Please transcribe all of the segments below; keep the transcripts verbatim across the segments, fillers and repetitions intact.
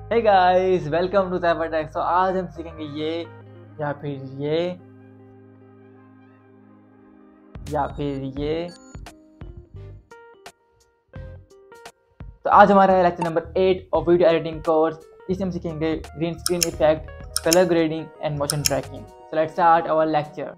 Hey guys, welcome to Cipher Tech. तो आज हम सीखेंगे ये या फिर ये या फिर ये। तो आज हमारा है lecture number eight of video editing course. इसमें हम सीखेंगे green screen effect, colour grading and motion tracking. So let's start our lecture.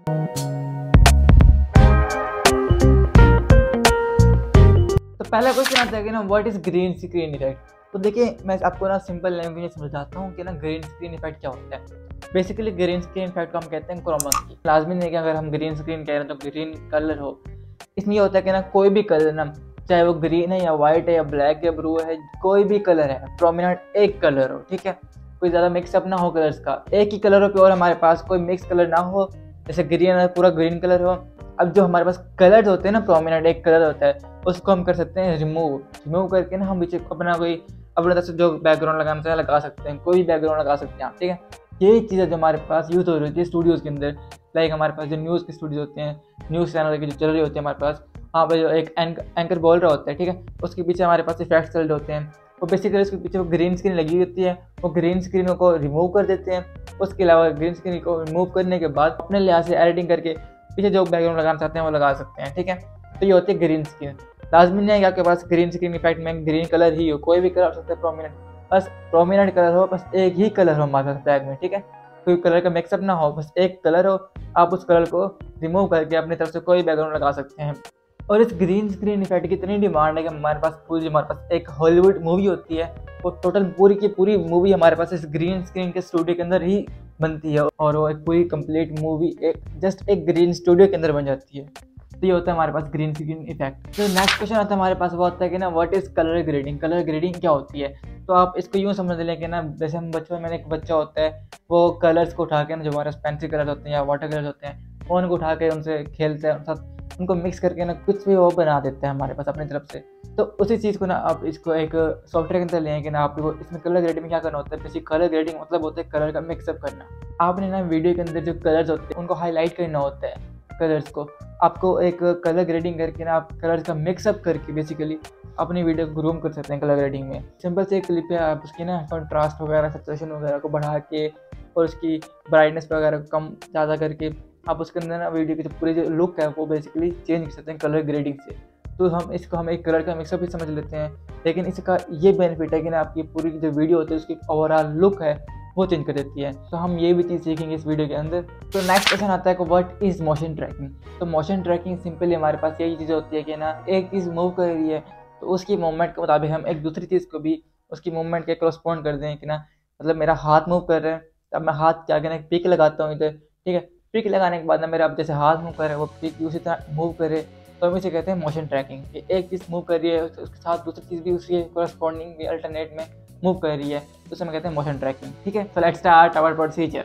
तो पहला क्वेश्चन आता है कि ना what is green screen effect. तो देखिए, मैं आपको ना सिंपल लैंग्वेज में समझाता हूँ कि ना ग्रीन स्क्रीन इफेक्ट क्या होता है। बेसिकली ग्रीन स्क्रीन इफेक्ट को हम कहते हैं क्रोमा की। लाजमी नहीं है कि अगर हम ग्रीन स्क्रीन कह रहे हैं तो ग्रीन कलर हो। इसमें ये होता है कि ना कोई भी कलर ना, चाहे वो ग्रीन है या वाइट है या ब्लैक या ब्लू है, कोई भी कलर है, प्रोमिनेंट एक कलर हो, ठीक है। कोई ज़्यादा मिक्सअप ना हो कलर्स का, एक ही कलर हो प्योर, हमारे पास कोई मिक्स कलर ना हो। जैसे ग्रीन है पूरा ग्रीन कलर हो। अब जो हमारे पास कलर्स होते हैं ना, प्रोमिनेंट एक कलर होता है, उसको हम कर सकते हैं रिमूव। रिमूव करके ना हम पीछे अपना कोई अपने तरफ से जो बैकग्राउंड लगाना चाहे लगा सकते हैं, कोई भी बैकग्राउंड लगा सकते हैं आप, ठीक है। यही चीज़ें जो हमारे पास यूज़ हो रही थी स्टूडियोज़ के अंदर, लाइक हमारे पास जो न्यूज़ के स्टूडियो होते हैं, न्यूज़ चैनल की जो चल रही होती है हमारे पास, वहाँ पर जो एक एंकर बोल रहा होता है, ठीक है, उसके पीछे हमारे पास इफेक्ट्स चल रहे होते हैं। वो बेसिकली उसके पीछे वो ग्रीन स्क्रीन लगी होती है, वो ग्रीन स्क्रीन को रिमूव कर देते हैं। उसके अलावा ग्रीन स्क्रीन को रिमूव करने के बाद अपने लिहाज से एडिटिंग करके पीछे जो बैकग्राउंड लगाना चाहते हैं वो लगा सकते हैं, ठीक है। तो ये होती है ग्रीन स्क्रीन। लाजमी नहीं है कि आपके पास ग्रीन स्क्रीन इफेक्ट में ग्रीन कलर ही हो, कोई भी कलर हो सकता है प्रोमिनेंट, बस प्रोमिनेंट कलर हो, बस एक ही कलर हो हमारे पास बैग में, ठीक है। कोई कलर का मिक्सअप ना हो, बस एक कलर हो। आप उस कलर को रिमूव करके अपनी तरफ से कोई बैकग्राउंड लगा सकते हैं। और इस ग्रीन स्क्रीन इफेक्ट की इतनी डिमांड है कि हमारे पास पूरी हमारे पास एक हॉलीवुड मूवी होती है, वो टोटल पूरी की पूरी मूवी हमारे पास इस ग्रीन स्क्रीन के स्टूडियो के अंदर ही बनती है, और वो एक पूरी कंप्लीट मूवी एक जस्ट एक ग्रीन स्टूडियो के अंदर बन जाती है। तो ये होता है हमारे पास ग्रीन स्क्रीन इफेक्ट। तो नेक्स्ट क्वेश्चन आता है हमारे पास, वो होता है कि ना what is colour grading. Colour grading क्या होती है? तो आप इसको यूँ समझ लें कि ना जैसे हम बचपन में एक बच्चा होता है, वो कलर्स को उठा के ना, जो हमारे पेंसिल कलर्स होते हैं या वाटर कलर्स होते हैं, वो उनको उठा के उनसे खेलते हैं, उनके साथ उनको मिक्स करके ना कुछ भी वो बना देते हैं हमारे पास अपनी तरफ से। तो उसी चीज़ को ना आप इसको एक सॉफ्टवेयर के अंदर लें कि ना आपको इसमें कलर ग्रेडिंग में क्या करना होता है। बेसिक कलर ग्रेडिंग मतलब होता है कलर का मिक्सअप करना। आपने ना वीडियो के अंदर जो कलर्स होते हैं उनको हाईलाइट करना होता है। कलर्स को आपको एक कलर ग्रेडिंग करके ना आप कलर्स का मिक्सअप करके बेसिकली अपनी वीडियो को ग्रूम कर सकते हैं कलर ग्रेडिंग में। सिंपल से एक क्लिप है, आप उसकी ना कंट्रास्ट वगैरह, सैचुरेशन वगैरह को बढ़ा के और उसकी ब्राइटनेस वगैरह को कम ज़्यादा करके आप उसके अंदर ना वीडियो की जो पूरी जो लुक है वो बेसिकली चेंज कर सकते हैं कलर ग्रेडिंग से। तो हम इसको हम एक कलर का मिक्सअप ही समझ लेते हैं, लेकिन इसका ये बेनिफिट है कि ना आपकी पूरी जो वीडियो होती है उसकी ओवरऑल लुक है वो चेंज कर देती है। तो हम ये भी चीज़ सीखेंगे इस वीडियो के अंदर। तो नेक्स्ट क्वेश्चन आता है कि व्हाट इज़ मोशन ट्रैकिंग। तो मोशन ट्रैकिंग सिंपली हमारे पास यही चीज़ होती है कि ना एक चीज़ मूव कर रही है तो उसकी मूवमेंट के मुताबिक हम एक दूसरी चीज़ को भी उसकी मूवमेंट के करस्पॉन्ड कर दें कि ना, मतलब मेरा हाथ मूव कर रहा है, तब मैं हाथ के आगे ना एक पिक लगाता हूँ इधर, ठीक है। पिक लगाने के बाद ना मेरा अब जैसे हाथ मूव कर रहा है वो पिक उसी तरह मूव करे, तो हम इसे कहते हैं मोशन ट्रैकिंग। कि एक चीज़ मूव कर रही है उसके साथ दूसरी चीज़ भी उसके करस्पॉन्डिंग भी अल्टरनेट में मूव कर रही है, तो उसे हम कहते हैं मोशन ट्रैकिंग, ठीक है। So let's start our procedure.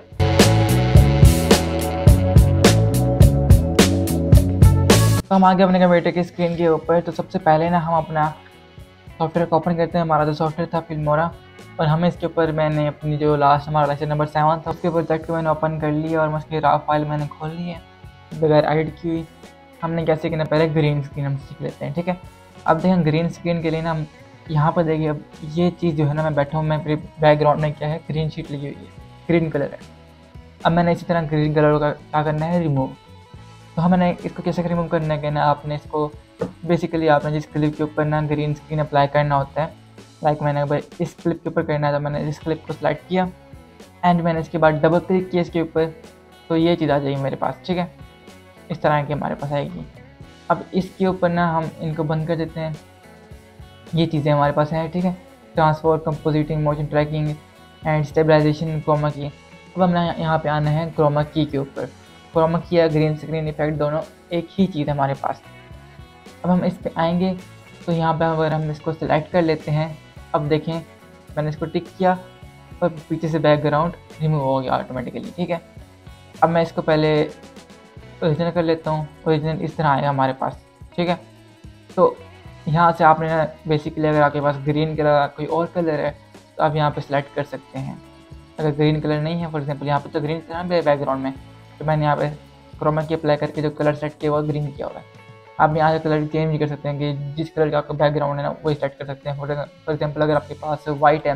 तो हम आगे अपने कंप्यूटर की स्क्रीन के ऊपर। तो सबसे पहले ना हम अपना सॉफ्टवेयर को ओपन करते हैं। हमारा जो सॉफ्टवेयर था फिल्मोरा, और हमें इसके ऊपर मैंने अपनी जो लास्ट हमारा लेक्चर नंबर सेवन था उसके प्रोजेक्ट को मैंने ओपन कर लिया और उसकी रॉ फाइल मैंने खोल ली है बगैर एडिट की हुई। हमने क्या सीखना, पहले ग्रीन स्क्रीन हम सीख लेते हैं, ठीक है। अब देखें ग्रीन स्क्रीन के लिए ना हम यहाँ पर देखिए, अब ये चीज़ जो है ना, मैं बैठा हूँ, मैं बैकग्राउंड में क्या है, ग्रीन शीट लगी हुई है, ग्रीन कलर है। अब मैंने इसी तरह ग्रीन कलर का क्या करना है, रिमूव। तो हमने इसको कैसे रिमूव करना है ना, आपने इसको बेसिकली आपने जिस क्लिप के ऊपर ना ग्रीन स्क्रीन अप्लाई करना होता है, लाइक मैंने भाई इस क्लिप के ऊपर करना है, तो मैंने इस क्लिप को सिलेक्ट किया एंड मैंने इसके बाद डबल क्लिक किया इसके ऊपर, तो ये चीज़ आ जाएगी मेरे पास, ठीक है। इस तरह की हमारे पास आएगी। अब इसके ऊपर ना हम इनको बंद कर देते हैं। ये चीज़ें हमारे पास हैं, ठीक है। Transform, compositing, motion tracking and stabilisation, chroma key. अब हमने यहाँ पे आना है क्रोमा की के ऊपर। क्रोमा की या ग्रीन स्क्रीन इफेक्ट दोनों एक ही चीज़ है हमारे पास। अब हम इस पे आएंगे तो यहाँ पे अगर हम इसको सिलेक्ट कर लेते हैं, अब देखें मैंने इसको टिक किया और पीछे से बैकग्राउंड रिमूव हो गया ऑटोमेटिकली, ठीक है। अब मैं इसको पहले ओरिजिनल कर लेता हूँ। ओरिजिनल इस तरह आएगा हमारे पास, ठीक है। तो यहाँ से आपने ना बेसिकली अगर आपके पास ग्रीन कलर कोई और कलर है तो आप यहाँ पे सिलेक्ट कर सकते हैं। अगर ग्रीन कलर नहीं है, फॉर एग्जांपल यहाँ पे तो ग्रीन था ना बैकग्राउंड में, तो मैंने यहाँ पे क्रोमा की अप्लाई करके जो कलर सेट किया हुआ ग्रीन किया हुआ है। आप यहाँ से कलर चेंज भी कर सकते हैं कि जिस कलर का आपका बैकग्राउंड है ना वो सेट कर सकते हैं। फॉर एग्जांपल अगर आपके पास वाइट है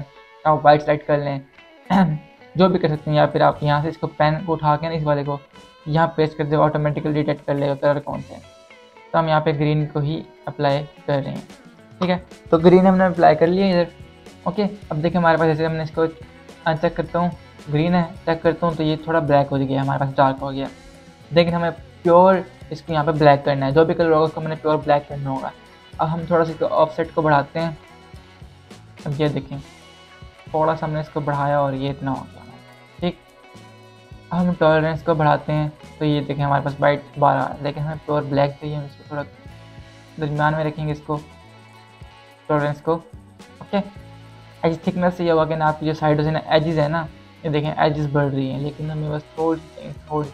आप वाइट सेलेक्ट कर लें जो भी कर सकते हैं, या फिर आप यहाँ से इसको पेन को उठा के ना इस वाले को यहाँ पेस्ट कर दे, ऑटोमेटिकली डिटेक्ट कर लेगा कलर कौन से। तो हम यहाँ पे ग्रीन को ही अप्लाई कर रहे हैं, ठीक है। तो ग्रीन हमने अप्लाई कर लिया इधर, ओके। अब देखिए हमारे पास जैसे हमने इसको अनचेक करता हूँ, ग्रीन है, चेक करता हूँ तो ये थोड़ा ब्लैक हो गया, हमारे पास डार्क हो गया। लेकिन हमें प्योर इसको यहाँ पे ब्लैक करना है, जो भी कलर होगा उसको मैंने प्योर ब्लैक करना होगा। अब हम थोड़ा सा इसको ऑफसेट को बढ़ाते हैं। अब ये देखें थोड़ा सा हमने इसको बढ़ाया और ये इतना हो गया, ठीक। अब हम टॉलरेंस को बढ़ाते हैं तो ये देखें हमारे पास वाइट बारह है, लेकिन हमें प्योर ब्लैक चाहिए। हम इसको थोड़ा दरमियान में रखेंगे इसको टॉलरेंस को, ओके। एज थिकनेस से ये होगा कि ना आपकी जो साइडों से ना एजेस है ना, ये देखें एजेस बढ़ रही हैं, लेकिन हमें बस थोड़ी थोड़ी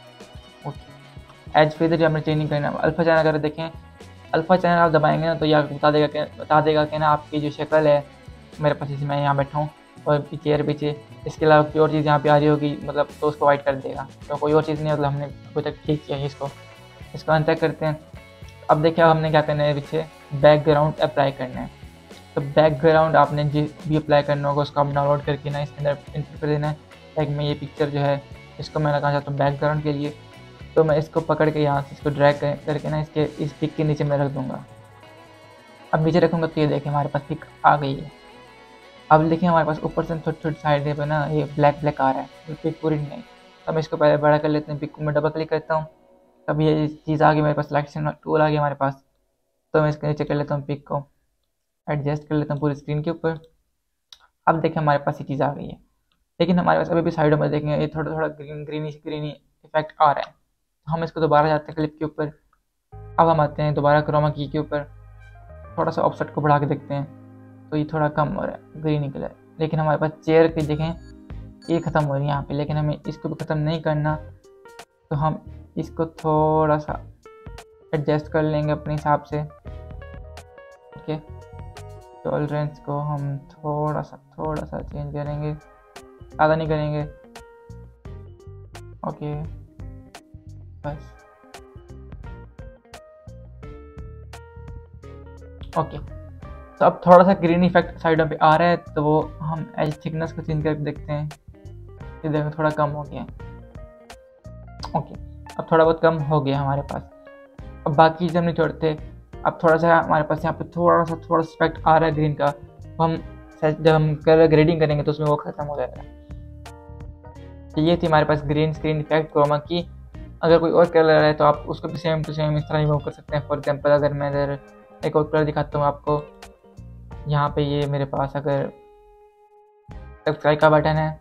ओके एज फिर जो हमें चेंजिंग करना है। अल्फा चैनल अगर देखें, अल्फा चैनल आप दबाएंगे ना तो यह बता देगा कि बता देगा कि ना आपकी जो शक्ल है, मेरे पास इसी मैं यहाँ बैठा हूँ और पीछे यार पीछे इसके अलावा कोई और चीज़ यहाँ पे आ रही होगी, मतलब तो उसको वाइट कर देगा। तो कोई और चीज़ नहीं, मतलब हमने अभी तक ठीक किया है इसको। इसको अनचेक करते हैं। अब देखिए हमने क्या करना है, पीछे बैकग्राउंड अप्लाई करना है। तो बैकग्राउंड आपने जिस भी अप्लाई करना होगा उसको आप डाउनलोड करके ना इसके अंदर इंटर कर देना है। लाइक मैं ये पिक्चर जो है इसको मैं लगाना चाहता हूँ बैकग्राउंड के लिए, तो मैं इसको पकड़ के यहाँ से इसको ड्रैग कर, करके ना इसके इस पिक के नीचे मैं रख दूँगा। अब नीचे रखूँगा तो ये देखिए हमारे पास पिक आ गई है। अब देखिए हमारे पास ऊपर से छोटी छोटी साइड पर ना ये ब्लैक ब्लैक आ रहा है, तो पिक पूरी नहीं। तो मैं इसको पहले बड़ा कर लेते हैं, पिक को मैं डबल क्लिक करता हूँ, तब ये चीज़ आ गई मेरे पास, सिलेक्शन टूल आ गया हमारे पास। तो मैं इसके नीचे कर लेता हूँ, पिक को एडजस्ट कर लेता हूँ पूरी स्क्रीन के ऊपर। अब देखिए हमारे पास ये चीज़ आ गई है, लेकिन हमारे पास अभी भी साइडों में देखेंगे ये थोड़ा थोड़ा ग्रीन ग्रीनी ग्रीनी इफेक्ट आ रहा है। तो हम इसको दोबारा जाते हैं क्लिप के ऊपर। अब हम आते हैं दोबारा क्रोमा की के ऊपर, थोड़ा सा ऑफसेट को बढ़ा के देखते हैं तो ये थोड़ा कम हो रहा है ग्रीनी कलर। लेकिन हमारे पास चेयर की देखें ये ख़त्म हो रही है यहाँ पे, लेकिन हमें इसको भी ख़त्म नहीं करना, तो हम इसको थोड़ा सा एडजस्ट कर लेंगे अपने हिसाब से, ओके। टॉलरेंस को हम थोड़ा सा थोड़ा सा चेंज करेंगे, ज़्यादा नहीं करेंगे, ओके बस, ओके। तो अब थोड़ा सा ग्रीन इफेक्ट साइडों पे आ रहा है, तो वो हम एज थिकनेस को चेंज करके देखते हैं। ये देखो थोड़ा कम हो गया, ओके। अब थोड़ा बहुत कम हो गया हमारे पास। अब बाकी चीज़ हम नहीं छोड़ते। अब थोड़ा सा हमारे पास यहाँ पे थोड़ा सा थोड़ा सा इफेक्ट आ रहा है ग्रीन का, हम जब हम कलर ग्रेडिंग करेंगे तो उसमें वो ख़त्म हो जाएगा। तो ये थी हमारे पास green screen effect chroma key. अगर कोई और कलर है तो आप उसको भी सेम टू सेम इस तरह रिमूव कर सकते हैं। फॉर एग्जांपल अगर मैं इधर एक और कलर दिखाता हूँ आपको, यहाँ पे ये मेरे पास अगर सब्सक्राइब का बटन है,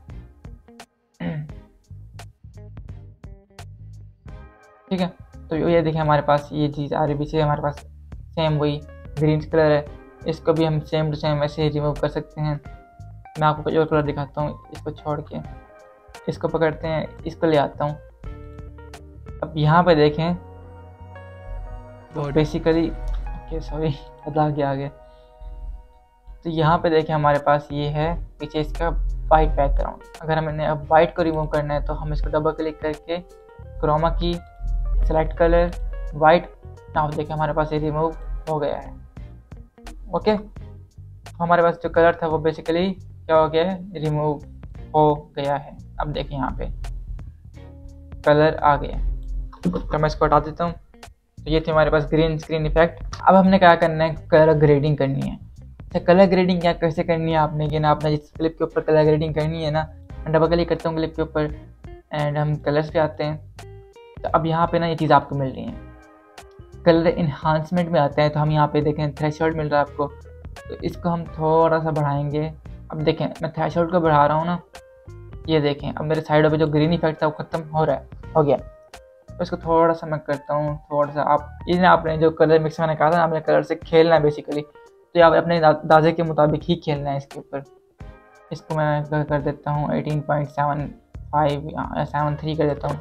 ठीक है, तो ये देखिए हमारे पास ये चीज़ आ रही पीछे, हमारे पास सेम वही ग्रीन कलर है। इसको भी हम सेम टू सेम ऐसे ही रिमूव कर सकते हैं। मैं आपको कोई और कलर दिखाता हूँ, इसको छोड़ के इसको पकड़ते हैं, इसको ले आता हूँ। अब यहाँ पे देखें तो बेसिकली ओके सॉरी बदला गया आगे। तो यहाँ पे देखें हमारे पास ये है पीछे इसका वाइट बैकग्राउंड। अगर हमें अब वाइट को रिमूव करना है तो हम इसको डबल क्लिक करके chroma key select colour white, now देखें हमारे पास ये रिमूव हो गया है, ओके। हमारे पास जो कलर था वो बेसिकली क्या हो गया है, रिमूव हो गया है। अब देखें यहाँ पे कलर आ गया, तो मैं इसको हटा देता हूँ। तो ये थी हमारे पास ग्रीन स्क्रीन इफेक्ट। अब हमने क्या करना है, कलर ग्रेडिंग करनी है। तो कलर ग्रेडिंग क्या कैसे करनी है आपने कि ना आपने जिस क्लिप के ऊपर कलर ग्रेडिंग करनी है ना, मैं डबल क्लिक करता हूँ क्लिप के ऊपर एंड हम कलर्स पे आते हैं। तो अब यहाँ पे ना ये चीज़ आपको मिल रही है, कलर इन्हांसमेंट में आते हैं। तो हम यहाँ पे देखें थ्रेशोल्ड मिल रहा है आपको, तो इसको हम थोड़ा सा बढ़ाएंगे। अब देखें मैं थ्रेशोल्ड को बढ़ा रहा हूँ ना, ये देखें अब मेरे साइडों पे जो ग्रीन इफेक्ट था वो ख़त्म हो रहा है, हो गया। तो इसको थोड़ा सा मैं करता हूँ, थोड़ा सा आप ये ना आपने जो कलर मिक्स मैंने कहा था ना, आपने कलर से खेलना है बेसिकली, तो आप अपने अंदाजे के मुताबिक ही खेलना है इसके ऊपर। इसको मैं कर देता हूँ एटीन पॉइंट सेवन फाइव या सेवन थ्री कर देता हूँ,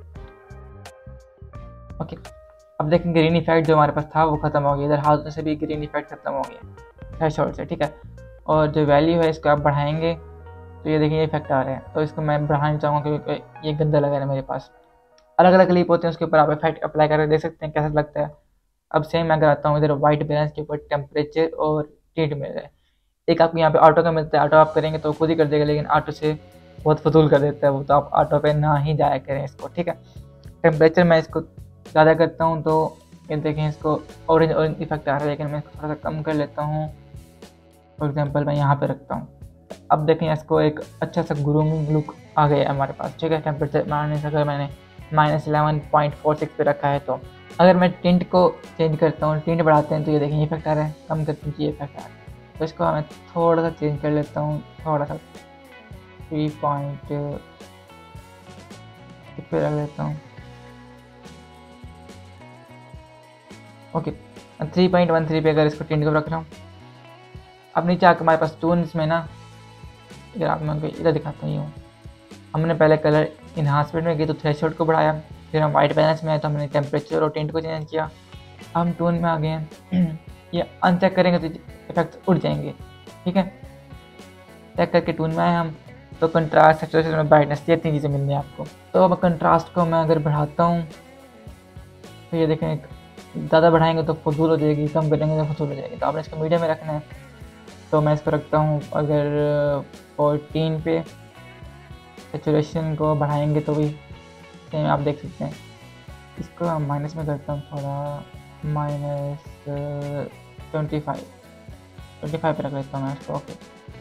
ओके। अब देखें ग्रीन इफेक्ट जो हमारे पास था वो ख़त्म हो गया, इधर हाथ से भी ग्रीन इफेक्ट ख़त्म हो गया थ्रेशोल्ड से, ठीक है। और जो वैल्यू है इसको आप बढ़ाएंगे तो ये देखिए इफेक्ट आ रहे हैं। तो इसको मैं बढ़ाना चाहूँगा क्योंकि ये गंदा लग रहा है मेरे पास। अलग अलग क्लिप होते हैं उसके ऊपर आप इफेक्ट अप्लाई करके देख सकते हैं कैसा लगता है। अब सेम मैं कराता हूँ इधर वाइट बैलेंस के ऊपर टेम्परेचर और टीट मिल रहा है, एक आपको यहाँ पे ऑटो का मिलता है, ऑटो आप करेंगे तो खुद ही कर देगा, लेकिन ऑटो से बहुत फजूल कर देता है वो, तो आप ऑटो पे ना ही जाया करें इसको, ठीक है। टेम्परेचर मैं इसको ज़्यादा करता हूँ तो ये देखें इसको ऑरेंज ऑरेंज इफेक्ट आ रहा है, लेकिन मैं इसको थोड़ा सा कम कर लेता हूँ। फॉर एग्जांपल मैं यहाँ पे रखता हूँ। अब देखें इसको एक अच्छा सा ग्रूमिंग लुक आ गया है हमारे पास, ठीक है। टेम्परेचर माइनस अगर मैंने minus eleven point four six पे रखा है, तो अगर मैं टिंट को चेंज करता हूँ, टिंट बढ़ाते हैं तो ये देखें ये इफेक्ट आ रहा है, कम करते हैं ये इफेक्ट आ रहा है। तो इसको मैं थोड़ा सा चेंज कर लेता हूँ, थोड़ा सा थ्री पॉइंट पे रख लेता हूँ। Okay, three point one three पे अगर इसको टिंट को रख रहा हूँ। अब नीचे आकर हमारे पास टून्स में ना, इधर आप मैं इधर दिखाता हूँ, हमने पहले कलर इन्हांसमेंट में गए तो थ्रेशोल्ड को बढ़ाया, फिर हम वाइट बैलेंस में आए तो हमने टेम्परेचर और टिंट को चेंज किया। हम टोन में आ गए हैं। ये अनचेक करेंगे तो इफेक्ट्स उड़ जाएंगे, ठीक है। चेक करके टून में आए हम तो कंट्रास्ट, सैचुरेशन और ब्राइटनेस, ये तीन चीज़ें मिल रही हैं आपको। तो अब कंट्रास्ट को मैं अगर बढ़ाता हूँ तो ये देखें, ज़्यादा बढ़ाएंगे तो फजूल हो जाएगी, कम करेंगे तो फजूल हो जाएगी। तो आपने इसको मीडियम में रखना है, तो मैं इसको रखता हूँ अगर फोर्टीन पे। सैचुरेशन को बढ़ाएंगे तो भी सेम आप देख सकते हैं। इसको हम माइनस में करता हूँ, थोड़ा minus twenty five twenty five पर रख लेता हूँ मैं इसको। ओके,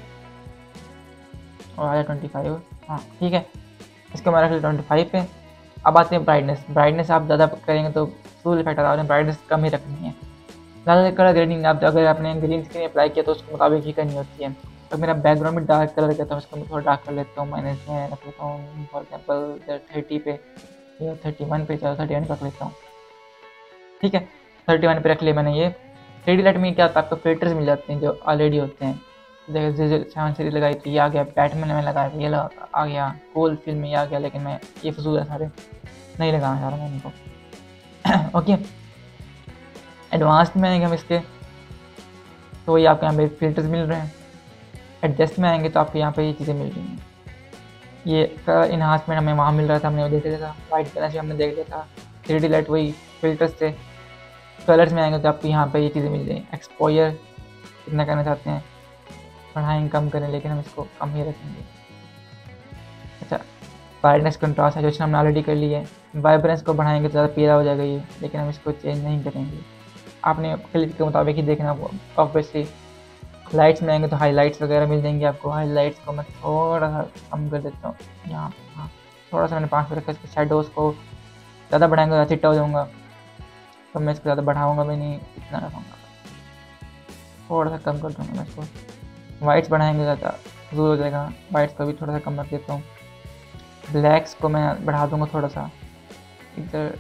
और आया ट्वेंटी फाइव, हाँ ठीक है। इसको मैं रख लेता ट्वेंटी फाइव पे। अब आते हैं ब्राइटनेस। ब्राइटनेस आप ज़्यादा करेंगे तो फुल इफेक्ट आता है, आपने ब्राइटनेस कम ही रखनी है। ज़्यादा कलर ग्रेडिंग आप अगर आपने ग्रीन स्क्रीन अप्लाई किया तो उसके मुताबिक ही करनी होती है। तो मेरा बैकग्राउंड में डार्क कलर कहता हूँ, उसको मैं थोड़ा डार्क कर लेता हूँ, माइनस में रख लेता हूँ फॉर एग्जाम्पल थर्टी पे या थर्टी वन पे, चलो थर्टी वन पे रख लेता हूँ, ठीक है। थर्टी वन पे रख लिया मैंने। ये थ्री डी लाइट में क्या होता है, आपको फिल्टर्स मिल जाते हैं जो ऑलरेडी होते हैं। जैसे सेवन सीरीज लगाई थी, ये आ गया। बैटमैन में लगाया था, ये लगा आ गया। कोल फिल्म में ये आ गया, लेकिन मैं ये फजूल है सारे नहीं लगाना चाह रहा मैं इनको। ओके, एडवांस्ड में आएंगे हम इसके, तो ये आपको यहाँ पे फिल्टर्स मिल रहे हैं। एडजस्ट में आएंगे तो आपको यहाँ पे ये चीज़ें मिल रही हैं। ये कलर इन्हांसमेंट हमें वहाँ मिल रहा था, हमने वो देख लिया था। वाइट बैलेंस हमने देख लिया था। थ्री डी लाइट वही फिल्टर्स थे। कलर्स में आएंगे तो आपको यहाँ पे ये चीज़ें मिल रही हैं। एक्सपोजर कितना करना चाहते हैं, बढ़ाएंगे कम करें, लेकिन हम इसको कम ही रखेंगे। अच्छा, ब्राइटनेस, कंट्रास्ट, सैचुरेशन हमने ऑलरेडी कर ली है। वाइब्रेंस को बढ़ाएंगे तो ज़्यादा पीला हो जाएगा ये, लेकिन हम इसको चेंज नहीं करेंगे। आपने क्लिप के मुताबिक ही देखना ऑब्वियसली। लाइट्स में आएंगे तो हाईलाइट्स वगैरह मिल जाएंगे आपको। हाईलाइट्स को मैं थोड़ा सा कम कर देता हूँ यहाँ, हाँ थोड़ा सा मैंने पाँच पे रखा। इसके शेडोज़ को ज़्यादा बढ़ाएंगे ज़्यादा चिट्टा हो जाऊँगा, तो मैं इसको ज़्यादा बढ़ाऊँगा भी नहीं, इतना रखूँगा, थोड़ा सा कम कर दूँगा मैं इसको। वाइट्स बढ़ाएंगे ज़्यादा फजूल हो जाएगा, वाइट्स को भी थोड़ा सा कम रख देता हूँ। ब्लैक्स को मैं बढ़ा दूँगा थोड़ा सा इधर।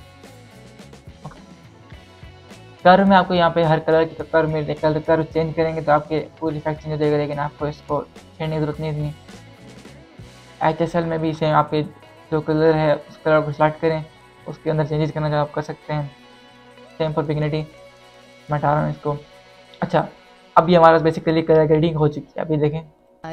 कर्व में आपको यहाँ पे हर कलर की कर्व मिल रही है। कलर कर्व चेंज करेंगे तो आपके पूरी इफेक्ट चेंज हो जाएगा, लेकिन आपको इसको छेड़ने की जरूरत नहीं इतनी। एच एस एल में भी सेम आपके जो कलर है उस कलर को सिलेक्ट करें, उसके अंदर चेंजेस करना चाहो आप कर सकते हैं। सेम फॉर बिगिनिटी, मैं हटा रहा हूँ इसको। अच्छा, अब ये हमारा बेसिकली कलर ग्रेडिंग हो चुकी है। अभी देखें,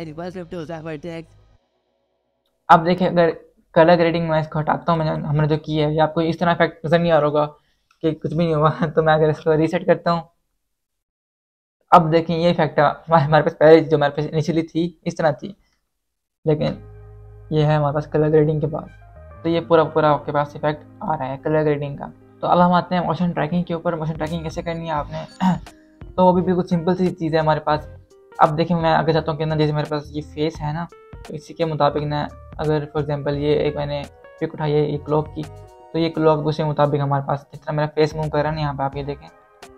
अब देखें अगर कलर ग्रेडिंग मैं इसको हटाता हूँ, मैंने हमने जो किया है, ये आपको इस तरह इफेक्ट नजर नहीं आ रहा होगा कि कुछ भी नहीं हुआ। तो मैं अगर इसको रीसेट करता हूँ, अब देखें ये इफेक्ट हमारे पास पहले जो हमारे पास इनिशियली थी इस तरह थी, लेकिन ये है हमारे पास कलर ग्रेडिंग के बाद। तो ये पूरा पूरा आपके पास इफेक्ट आ रहा है कलर ग्रेडिंग का। तो अब हम आते हैं मोशन ट्रैकिंग के ऊपर। मोशन ट्रैकिंग कैसे करनी है आपने, तो वो भी बिल्कुल सिंपल सी चीज़ है हमारे पास। अब देखिए मैं आगे जाता हूँ कि ना, जैसे मेरे पास ये फेस है ना, तो इसी के मुताबिक ना, अगर फॉर एग्जांपल ये एक मैंने पिक उठाई है एक क्लॉक की, तो ये क्लॉक उसी मुताबिक हमारे पास जिस तरह मेरा फेस मूव कर रहा है ना, यहाँ पे आप ये देखें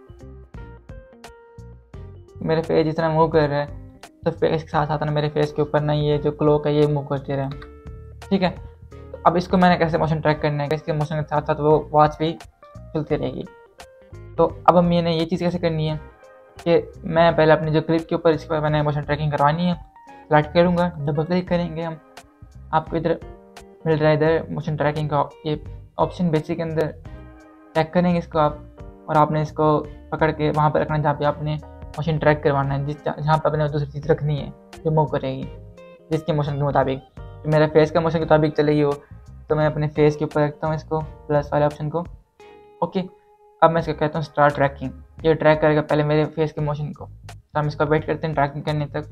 मेरे फेस जिस तरह मूव कर रहा है, तो फेस के साथ साथ ना मेरे फेस के ऊपर ना ये जो क्लॉक है ये मूव करते रहे, ठीक है। तो अब इसको मैंने कैसे मोशन ट्रैक करना है, इसके मोशन के साथ साथ वो वॉच भी चलती रहेगी। तो अब हम मैंने ये चीज़ कैसे करनी है कि मैं पहले अपनी जो क्लिप के ऊपर इस पर मैंने मोशन ट्रैकिंग करवानी है, सेलेक्ट करूँगा, डबल क्लिक करेंगे हम, आपको इधर मिल रहा है इधर मोशन ट्रैकिंग का ये ऑप्शन, बेसिक के अंदर चेक करेंगे इसको आप, और आपने इसको पकड़ के वहाँ पर रखना है जहाँ पे आपने मोशन ट्रैक करवाना है, जिस जहाँ पर आपने दूसरी चीज़ रखनी है जो मूव करेगी जिसके मोशन के मुताबिक। तो मेरा फेस का मोशन के मुताबिक चलेगी वो, तो मैं अपने फेस के ऊपर रखता हूँ इसको, प्लस वाले ऑप्शन को। ओके, अब मैं इसको कहता हूँ स्टार्ट ट्रैकिंग। ये ट्रैक करेगा पहले मेरे फेस के मोशन को, तो हम इसको वेट करते हैं ट्रैकिंग करने तक।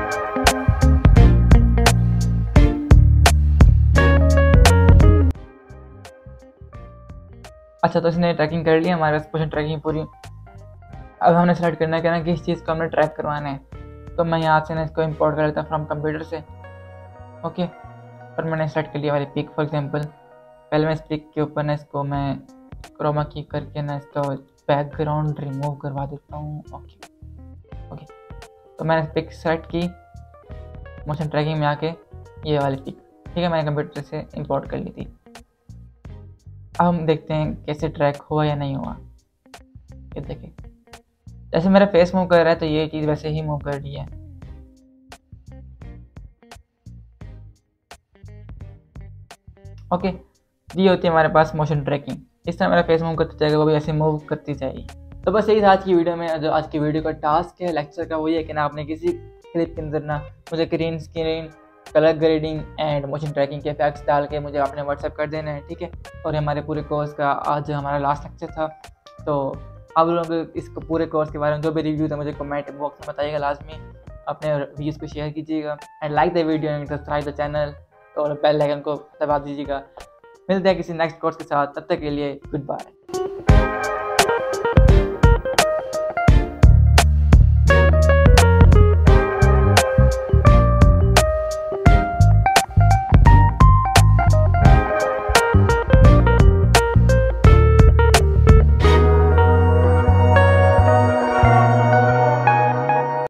अच्छा, तो इसने ट्रैकिंग कर लिया, हमारे पास पोजीशन ट्रैकिंग पूरी। अब हमने सेलेक्ट करना है कि ना किस चीज़ को हमने ट्रैक करवाना है। तो मैं यहाँ से ना इसको इंपोर्ट कर लेता हूँ फ्रॉम कंप्यूटर से। ओके, और मैंने सेलेक्ट कर लिया वाली पिक फॉर एग्जांपल। पहले मैं इस पिक के ऊपर ना इसको मैं क्रोमा की करके ना इसका बैकग्राउंड रिमूव करवा देता हूँ। ओके ओके, तो मैंने पिक सेलेक्ट की, मोशन ट्रैकिंग में आके ये वाली पिक, ठीक है, मैंने कंप्यूटर से इंपोर्ट कर ली थी। अब हम देखते हैं कैसे ट्रैक हुआ या नहीं हुआ। ये देखिए, जैसे मेरा फेस मूव कर रहा है तो ये चीज़ वैसे ही मूव कर रही है। ओके, ये होती है हमारे पास मोशन ट्रैकिंग। इस तरह मेरा फेस मूव करते जाएगा, वो भी ऐसे मूव करती जाएगी। तो बस यही था आज की वीडियो में। जो आज की वीडियो का टास्क है लेक्चर का, वो ये है कि ना आपने किसी क्लिप के अंदर ना मुझे green screen, colour grading and motion tracking के इफेक्ट्स डाल के मुझे आपने व्हाट्सएप कर देना है, ठीक है। और हमारे पूरे कोर्स का आज हमारा लास्ट लेक्चर था। तो आप लोग इस पूरे कोर्स के बारे में जो भी रिव्यू था मुझे कमेंट बॉक्स में बताइएगा लाजमी। अपने व्यूज़ को शेयर कीजिएगा and like the video and subscribe the channel और बेल आइकन को दबा दीजिएगा। मिलते हैं किसी नेक्स्ट कोर्स के साथ, तब तक के लिए गुड बाय।